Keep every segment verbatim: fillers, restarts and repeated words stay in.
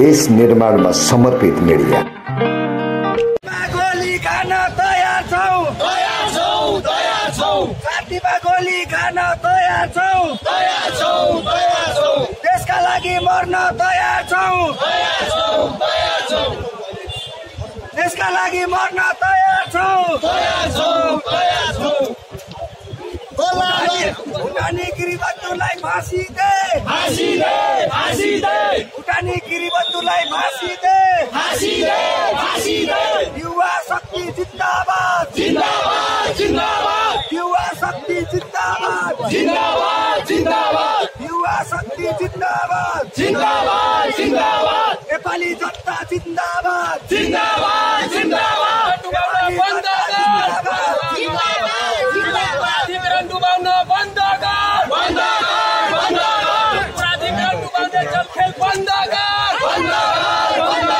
देश निर्माणमा समर्पित मिडिया। गोली खान तयार छौ, तयार छौ, तयार छौ। छातीमा गोली खान तयार छौ, तयार छौ, तयार छौ। देशका लागि मर्न तयार छौ, तयार छौ, तयार छौ। देशका लागि मर्न तयार छौ, तयार छौ, तयार छौ। भुटानी गिरीबन्धुलाई फाँसी दे, फाँसी दे, फाँसी दे। भुटानी गिरीबन्धुलाई फाँसी दे, फाँसी दे, फाँसी दे। युवा शक्ति जिन्दाबाद, जिन्दाबाद, जिन्दाबाद। युवा शक्ति जिन्दाबाद, जिन्दाबाद, जिन्दाबाद। युवा शक्ति जिन्दाबाद, जिन्दाबाद, जिन्दाबाद। नेपाली जनता जिन्दाबाद, जिन्दाबाद, जिन्दाबाद। बन्द कर, जिन्दाबाद, जिन्दाबाद। प्राधिकरण डुबाउन बन्द कर, बन्द कर, बन्द कर। प्राधिकरण डुबाउने चलखेल बन्द कर, बन्द कर, बन्द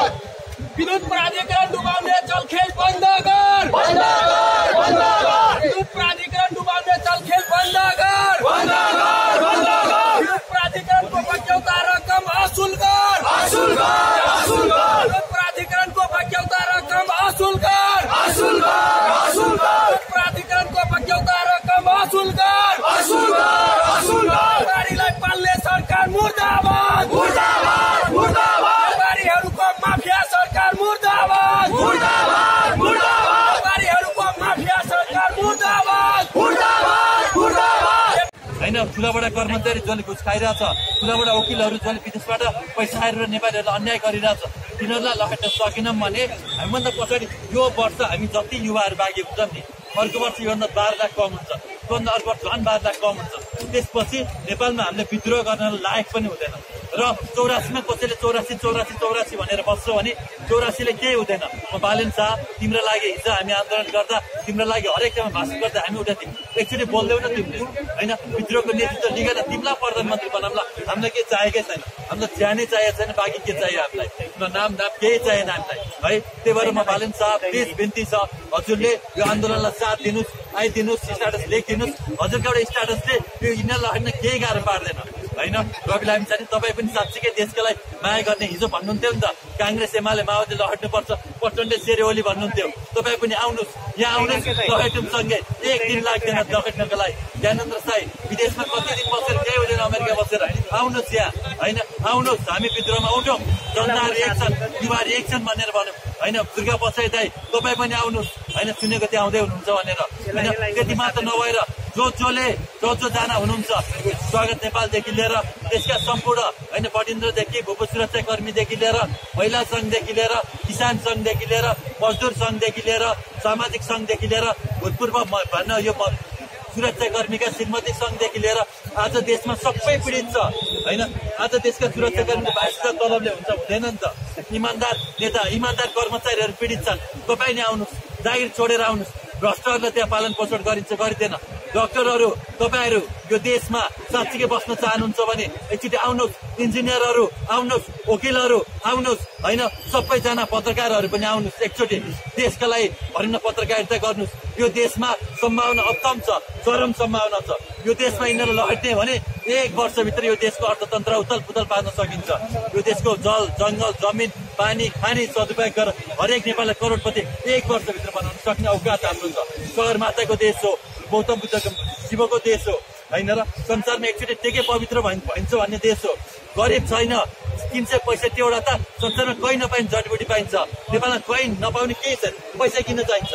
कर। विद्युत प्राधिकरण डुबाउने चलखेल बन्द कर, बन्द कर, बन्द कर। विद्युत प्राधिकरण डुबाउने चलखेल बन्द कर, बन्द कर, बन्द कर। विद्युत प्राधिकरणको बक्यौता रकम असुल कर, असुल कर, असुल कर। विद्युत प्राधिकरणको बक्यौता रकम असुल कर, असुल कर, असुल कर। विद्युत प्राधिकरणको बक्यौता रकम असुल कर, असुल कर, असुल कर। व्यापारीलाई पाल्ने सरकार मुर्दाबाद, मुर्दाबाद, मुर्दाबाद। व्यापारीहरूको माफिया सरकार मुर्दाबाद, मुर्दाबाद, मुर्दाबाद। व्यापारीहरूको माफिया सरकार मुर्दाबाद, मुर्दाबाद, मुर्दाबाद। हैन, ठुलाबडा कर्मचारी जसले घुस खाइरहेछ, ठुलाबडा वकिलहरू जसले विदेशबाट पैसा आएर नेपालीहरूलाई अन्याय गरिरहेछ, तिनीहरूलाई लगाउन सकेनौँ भने हामीभन्दा पछाडि यो वर्ष हामी जति युवाहरू बाँकी हुन्छन् नि, अर्को वर्ष योभन्दा बाह्र लाख कम हुन्छ, त्योभन्दा अर्को वर्ष झन् बाह्र लाख कम हुन्छ। त्यसपछि नेपालमा हामीले विद्रोह गर्न लायक पनि हुँदैन। र चौरासीमा कसैले चौरासी चौरासी चौरासी भनेर बस्छ भने चौरासीले केही हुँदैन। म बालेन शाह, तिम्रो लागि हिजो हामी आन्दोलन गर्दा, तिम्रो लागि हरेक ठाउँमा भाषण गर्दा हामी उठा थियौँ। एकचोटि बोल्दैनौ न तिमीले, होइन? विद्रोहको नेतृत्व लिएर तिमीलाई प्रधानमन्त्री बनाउँला। हामीलाई केही चाहिएकै छैन, हामीलाई ज्यानै चाहिएको छैन, बाँकी के चाहियो हामीलाई? नाम नाम केही चाहिएन हामीलाई, है? त्यही भएर म बालेन शाह प्लिज बिन्ती छ, हजुरले यो आन्दोलनलाई साथ दिनुहोस्, आइदिनुहोस्, स्ट्याटस लेखिदिनुहोस्। हजुरको एउटा स्ट्याटसले यो यिनीहरूलाई होइन केही गाह्रो पार्दैन, होइन? रवि लामिछाने तपाईँ पनि साँच्चीकै देशको लागि माया गर्ने, हिजो भन्नुहुन्थ्यो नि त काङ्ग्रेस एमाले माओवादीले हट्नुपर्छ, प्रचण्डले सेरे ओली भन्नुहुन्थ्यो। तपाईँ पनि आउनुहोस्, यहाँ आउनुहोस्, लखेटौँसँगै एक दिन लाग्दैन लखेट्नको लागि। ज्ञानेन्द्र साई विदेशमा कति दिन बसेर केही हुँदैन, अमेरिका बसेर आउनुहोस् यहाँ, होइन? आउनुहोस्, हामी विद्रोहमा उठौँ, जनताहरू एक छन्, युवाहरू एक छन् भनेर भन्यौँ, होइन? दुर्गा बसाइ दाई तपाईँ पनि आउनुहोस्, होइन? सुनेको त्यहाँ आउँदै हुनुहुन्छ भनेर, होइन? त्यति मात्र नभएर जो जसले जो जो जाना हुनुहुन्छ, स्वागत नेपालदेखि लिएर देशका सम्पूर्ण, होइन? बटिन्द्रदेखि भूप सुरक्षा कर्मीदेखि लिएर महिला सङ्घदेखि लिएर किसान सङ्घदेखि लिएर मजदुर सङ्घदेखि लिएर सामाजिक सङ्घदेखि लिएर भूतपूर्व भन्न यो सुरक्षा कर्मीका श्रीमती सङ्घदेखि लिएर आज देशमा सबै पीडित छ, होइन? आज देशका सुरक्षा कर्मी बाइस हजार तलबले हुन्छ हुँदैन नि त। इमान्दार नेता, इमान्दार कर्मचारीहरू पीडित छन्। तपाईँ नै आउनुहोस्, जागिर छोडेर आउनुहोस्। भ्रष्टहरूलाई त्यहाँ पालन पोषण गरिन्छ, गरिँदैन। डाक्टरहरू तपाईँहरू यो देशमा साँच्चीकै बस्न चाहनुहुन्छ भने एकचोटि आउनुहोस्, इन्जिनियरहरू आउनुहोस्, वकिलहरू आउनुहोस्, होइन? सबैजना पत्रकारहरू पनि आउनुहोस्, एकचोटि देशका लागि भरिन पत्रकारिता गर्नुहोस्। यो देशमा सम्भावना उत्तम छ, चरम सम्भावना छ। यो देशमा यिनीहरू लहट्ने भने एक वर्षभित्र यो देशको अर्थतन्त्र उथल पुथल पार्न सकिन्छ। यो देशको जल जङ्गल जमिन पानी खाने सदुपयोग गरेर हरेक नेपाललाई करोडपति एक वर्षभित्र बनाउन सक्ने औकात हाम्रो छ। सगरमाताको देश हो, गौतम बुद्धको शिवको देश हो, होइन? र संसारमा एकचोटि टेके पवित्र भइन्छ भन्ने देश हो। गरिब छैन, तिन सय पैँसठीवटा त संसारमा कहीँ नपाइने जडीबुटी पाइन्छ। नेपालमा कहीँ नपाउने केही छैन, पैसा किन चाहिन्छ?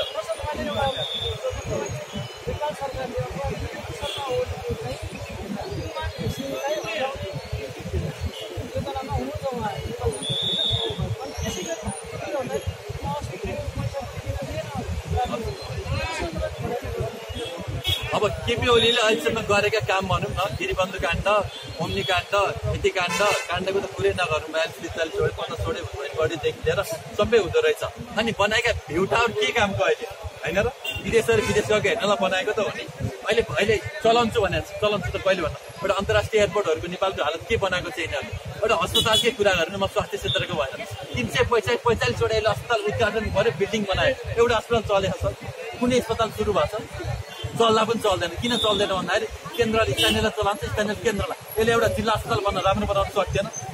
अब केपी ओलीले अहिलेसम्म गरेका काम भनौँ न, गिरीबन्धु काण्ड, ओम्नी काण्ड, खेती काण्ड, काण्डको त कुरै नगरौँ, बयालिस त्रिचालिस छोडे पन्ध्र छोडे बढीदेखि लिएर सबै हुँदो रहेछ। अनि बनाएका भ्यू टावर के कामको अहिले, होइन र? विदेशहरू विदेश गएको हेर्नलाई बनाएको त हो नि। अहिले अहिले चलाउँछु भने चलाउँछु त कहिले भन्नु? एउटा अन्तर्राष्ट्रिय एयरपोर्टहरूको नेपालको हालत के बनाएको छ यिनीहरूले? एउटा अस्पतालकै कुरा गर्नु, म स्वास्थ्य क्षेत्रको भएर तिन सय पैँचालिस पैँचालिसवटा यसले अस्पताल उद्घाटन गर्यो, बिल्डिङ बनायो, एउटा अस्पताल चलेको छ? कुनै अस्पताल सुरु भएको छ? चल्दा पनि चल्दैन। किन चल्दैन भन्दाखेरि केन्द्रले स्थानीयलाई चलाउँछ, स्थानीय केन्द्रलाई। यसले एउटा जिल्ला अस्पताल बन्न राम्रो बनाउन सक्दैन,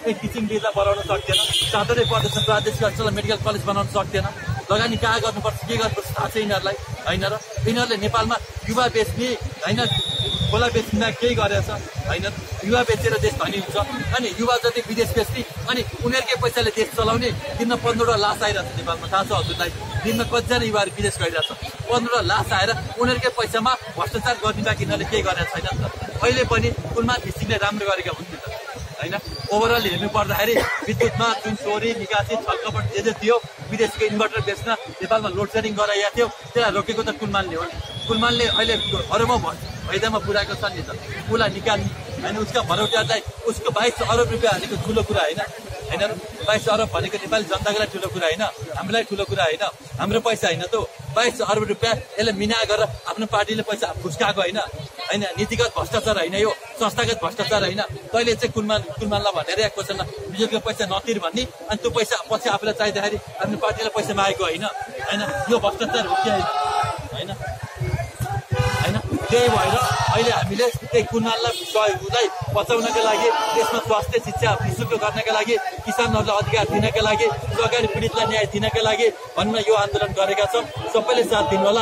एक किसिम भिजा बनाउन सक्दैन, चाँदरै प्रदेश प्रादेशिक अस्पताल मेडिकल कलेज बनाउन सक्दैन। लगानी कहाँ गर्नुपर्छ के गर्नुपर्छ थाहा छ यिनीहरूलाई होइन र। यिनीहरूले नेपालमा युवा बेच्ने होइन खोला बेच्नेमा केही गरेछ होइन, युवा बेचेर देश धनी हुन्छ। अनि युवा जति विदेश बेच्ने अनि उनीहरूकै पैसाले देश चलाउने दिनमा पन्ध्रवटा लास आइरहेछ नेपालमा, थाहा छ हजुरलाई। दिनमा कतिजना युवाहरू विदेश गइरहेछ, पन्ध्रवटा लास आएर उनीहरूकै पैसामा भ्रष्टाचार गर्ने बाँकी यिनीहरूले केही गरेको छैन नि त। अहिले पनि कुलमान घिसिङले राम्रो गरेका हुन् नि त होइन। ओभरअल हेर्नु पर्दाखेरि विद्युतमा जुन चोरी निकासी छलकपट जे जे थियो, विदेशको इन्भर्टर बेच्न नेपालमा लोड सेडिङ गराइएको थियो, त्यसलाई रोकेको त कुलमानले हो। कुलमानले अहिले अरबौँ फाइदामा पुऱ्याएको छ नि त। उसलाई निकाल्ने होइन, उसका भरौटाहरूलाई उसको बाइस अरब रुपियाँ हालेको ठुलो कुरा होइन होइन। बाइस अरब भनेको नेपाली जनताको लागि ठुलो कुरा होइन, हामीलाई ठुलो कुरा होइन, हाम्रो पैसा होइन त। बाइस अरब रुपियाँ यसले मिना गरेर आफ्नो पार्टीले पैसा फुस्काएको होइन होइन। नीतिगत भ्रष्टाचार होइन, यो संस्थागत भ्रष्टाचार होइन। तैँले चाहिँ कुलमान कुलमानलाई भनेर आएको छैन बिजुलीको पैसा नतिर भन्ने, अनि त्यो पैसा पछि आफूलाई चाहिँदाखेरि आफ्नो पार्टीलाई पैसा मागेको होइन होइन। यो भ्रष्टाचार हो कि होइन होइन होइन। त्यही भएर अहिले हामीले त्यही कुलमानलाई उसलाई बचाउनका लागि, देशमा स्वास्थ्य शिक्षा निःशुल्क गर्नका लागि, किसानहरूलाई अधिकार दिनका लागि, सहकारी पीडितलाई न्याय दिनका लागि भन्न यो आन्दोलन गरेका छौँ। सबैले साथ दिनु होला।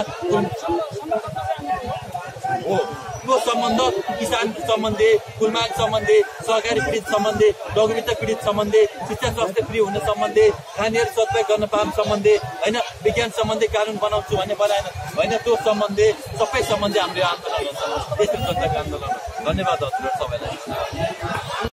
हो यो सम्बन्ध किसान सम्बन्धी, कुलमान सम्बन्धी, सहकारी पीडित सम्बन्धी, लघुवित्त पीडित सम्बन्धी, शिक्षा स्वास्थ्य फ्री हुन सम्बन्धी, नानीहरू सदुपयोग गर्न पाउनु सम्बन्धी होइन, विज्ञान सम्बन्धी कानुन बनाउँछु भन्ने बनाएन होइन, त्यो सम्बन्धी सबै सम्बन्धी हाम्रो आन्दोलन हुन्छ, देशको जनताको आन्दोलन हो। धन्यवाद हजुर सबैलाई।